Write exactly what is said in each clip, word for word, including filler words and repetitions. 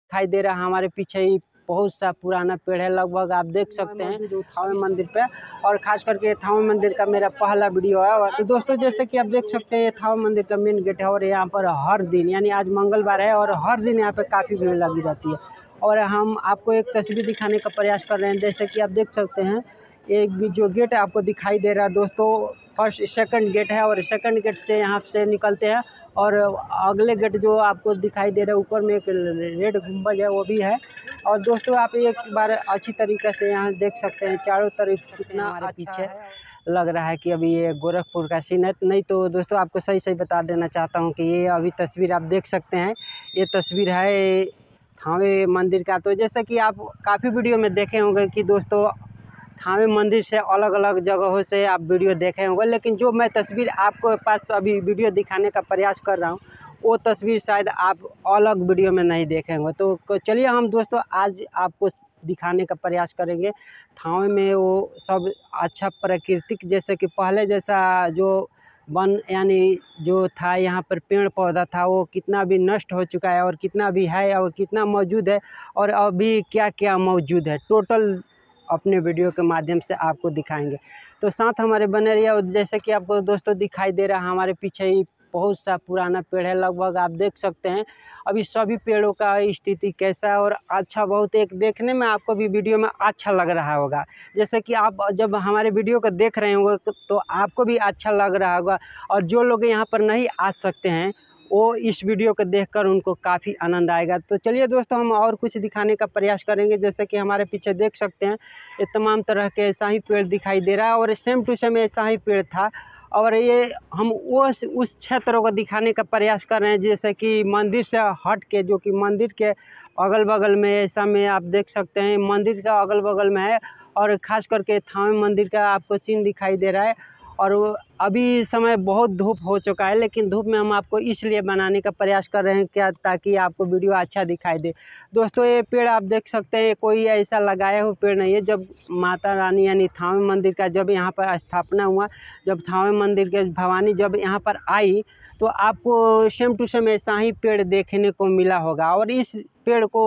दिखाई दे रहा है हमारे पीछे ही बहुत सा पुराना पेड़ है, लगभग आप देख सकते हैं थावे मंदिर पे। और खास करके थावे मंदिर का मेरा पहला वीडियो है। और तो दोस्तों जैसे कि आप देख सकते हैं ये थावे मंदिर का मेन गेट है और यहाँ पर हर दिन यानी आज मंगलवार है और हर दिन यहाँ पे काफ़ी भीड़ लगी रहती है। और हम आपको एक तस्वीर दिखाने का प्रयास कर रहे हैं, जैसे कि आप देख सकते हैं एक भी जो गेट आपको दिखाई दे रहा है दोस्तों, फर्स्ट सेकंड गेट है। और सेकंड गेट से यहाँ से निकलते हैं और अगले गेट जो आपको दिखाई दे रहा है ऊपर में एक रेड गुंबज है वो भी है। और दोस्तों आप एक बार अच्छी तरीके से यहाँ देख सकते हैं चारों तरफ कितना हमारे पीछे लग रहा है कि अभी ये गोरखपुर का सीन है। नहीं तो दोस्तों आपको सही सही बता देना चाहता हूँ कि ये अभी तस्वीर आप देख सकते हैं, ये तस्वीर है थावे मंदिर का। तो जैसा कि आप काफ़ी वीडियो में देखे होंगे कि दोस्तों थावे मंदिर से अलग अलग जगहों से आप वीडियो देखे होंगे, लेकिन जो मैं तस्वीर आपको पास अभी वीडियो दिखाने का प्रयास कर रहा हूँ वो तस्वीर शायद आप अलग वीडियो में नहीं देखे होंगे। तो चलिए हम दोस्तों आज आपको दिखाने का प्रयास करेंगे थावे में वो सब अच्छा प्राकृतिक, जैसे कि पहले जैसा जो वन यानी जो था यहाँ पर पेड़ पौधा था वो कितना भी नष्ट हो चुका है और कितना भी है और कितना मौजूद है और अभी क्या क्या मौजूद है, टोटल अपने वीडियो के माध्यम से आपको दिखाएंगे। तो साथ हमारे बने रहिए। और जैसे कि आपको दोस्तों दिखाई दे रहा है हमारे पीछे ही बहुत सा पुराना पेड़ है, लगभग आप देख सकते हैं अभी सभी पेड़ों का स्थिति कैसा है और अच्छा बहुत एक देखने में आपको भी वीडियो में अच्छा लग रहा होगा। जैसे कि आप जब हमारे वीडियो को देख रहे होंगे तो आपको भी अच्छा लग रहा होगा। और जो लोग यहाँ पर नहीं आ सकते हैं वो इस वीडियो को देखकर उनको काफ़ी आनंद आएगा। तो चलिए दोस्तों हम और कुछ दिखाने का प्रयास करेंगे। जैसे कि हमारे पीछे देख सकते हैं ये तमाम तरह के ऐसा ही पेड़ दिखाई दे रहा है और सेम टू सेम ऐसा ही पेड़ था। और ये हम उस उस क्षेत्रों को दिखाने का प्रयास कर रहे हैं जैसे कि मंदिर से हट के, जो कि मंदिर के अगल बगल में ऐसा में आप देख सकते हैं मंदिर का अगल बगल में है। और ख़ास करके थावे मंदिर का आपको सीन दिखाई दे रहा है। और अभी समय बहुत धूप हो चुका है, लेकिन धूप में हम आपको इसलिए बनाने का प्रयास कर रहे हैं क्या, ताकि आपको वीडियो अच्छा दिखाई दे। दोस्तों ये पेड़ आप देख सकते हैं कोई ऐसा लगाया हुआ पेड़ नहीं है। जब माता रानी यानी थावे मंदिर का जब यहाँ पर स्थापना हुआ, जब थावे मंदिर के भवानी जब यहाँ पर आई तो आपको सेम टू सेम ऐसा ही पेड़ देखने को मिला होगा। और इस पेड़ को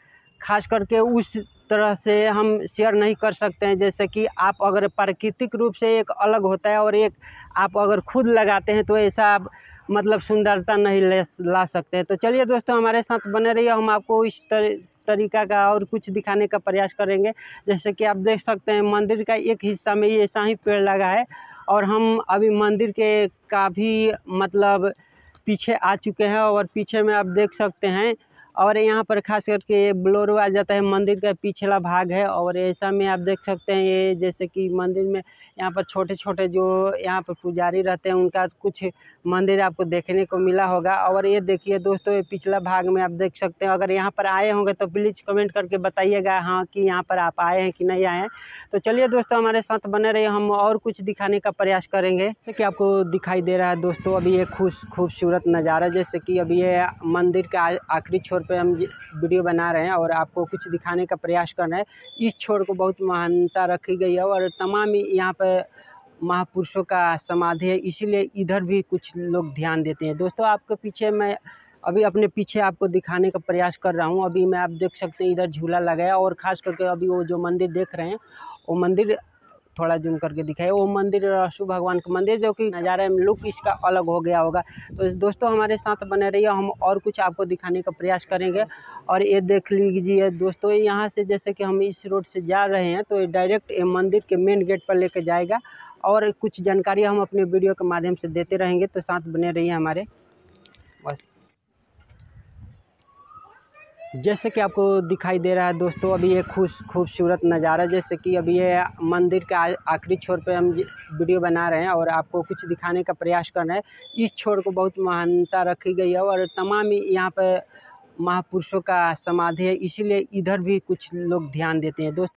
खास करके उस तरह से हम शेयर नहीं कर सकते हैं, जैसे कि आप अगर प्राकृतिक रूप से एक अलग होता है और एक आप अगर खुद लगाते हैं तो ऐसा आप मतलब सुंदरता नहीं ले ला सकते हैं। तो चलिए दोस्तों हमारे साथ बने रहिए, हम आपको इस तर, तरीका का और कुछ दिखाने का प्रयास करेंगे। जैसे कि आप देख सकते हैं मंदिर का एक हिस्सा में ये ऐसा ही पेड़ लगा है और हम अभी मंदिर के काफ़ी मतलब पीछे आ चुके हैं। और पीछे में आप देख सकते हैं और यहाँ पर खास करके ये ब्लोरो आ जाता है, मंदिर का पिछला भाग है। और ऐसा में आप देख सकते हैं ये जैसे कि मंदिर में यहाँ पर छोटे छोटे जो यहाँ पर पुजारी रहते हैं उनका कुछ मंदिर आपको देखने को मिला होगा। और ये देखिए दोस्तों ये पिछला भाग में आप देख सकते हैं, अगर यहाँ पर आए होंगे तो प्लीज़ कमेंट करके बताइएगा हाँ कि यहाँ पर आप आए हैं कि नहीं आए हैं। तो चलिए दोस्तों हमारे साथ बने रहिए, हम और कुछ दिखाने का प्रयास करेंगे। जैसे कि आपको दिखाई दे रहा है दोस्तों अभी ये खुश खूबसूरत नज़ारा, जैसे कि अभी ये मंदिर का आखिरी छोर पे हम वीडियो बना रहे हैं और आपको कुछ दिखाने का प्रयास कर रहे हैं। इस छोर को बहुत मान्यता रखी गई है और तमाम यहाँ पे महापुरुषों का समाधि है, इसीलिए इधर भी कुछ लोग ध्यान देते हैं। दोस्तों आपके पीछे मैं अभी अपने पीछे आपको दिखाने का प्रयास कर रहा हूँ। अभी मैं आप देख सकते हैं इधर झूला लगाया और ख़ास करके अभी वो जो मंदिर देख रहे हैं वो मंदिर थोड़ा जूम करके दिखाए, वो मंदिर शिव भगवान का मंदिर, जो कि नज़ारा में लुक इसका अलग हो गया होगा। तो दोस्तों हमारे साथ बने रहिए, हम और कुछ आपको दिखाने का प्रयास करेंगे। और ये देख लीजिए दोस्तों यहाँ से जैसे कि हम इस रोड से जा रहे हैं तो ये डायरेक्ट ये मंदिर के मेन गेट पर लेकर जाएगा और कुछ जानकारी हम अपने वीडियो के माध्यम से देते रहेंगे। तो साथ बने रहिए हमारे। बस जैसे कि आपको दिखाई दे रहा है दोस्तों अभी ये खुश खूबसूरत नज़ारा, जैसे कि अभी ये मंदिर का आखिरी छोर पे हम वीडियो बना रहे हैं और आपको कुछ दिखाने का प्रयास कर रहे हैं। इस छोर को बहुत मान्यता रखी गई है और तमाम यहाँ पे महापुरुषों का समाधि है, इसीलिए इधर भी कुछ लोग ध्यान देते हैं। दोस्तों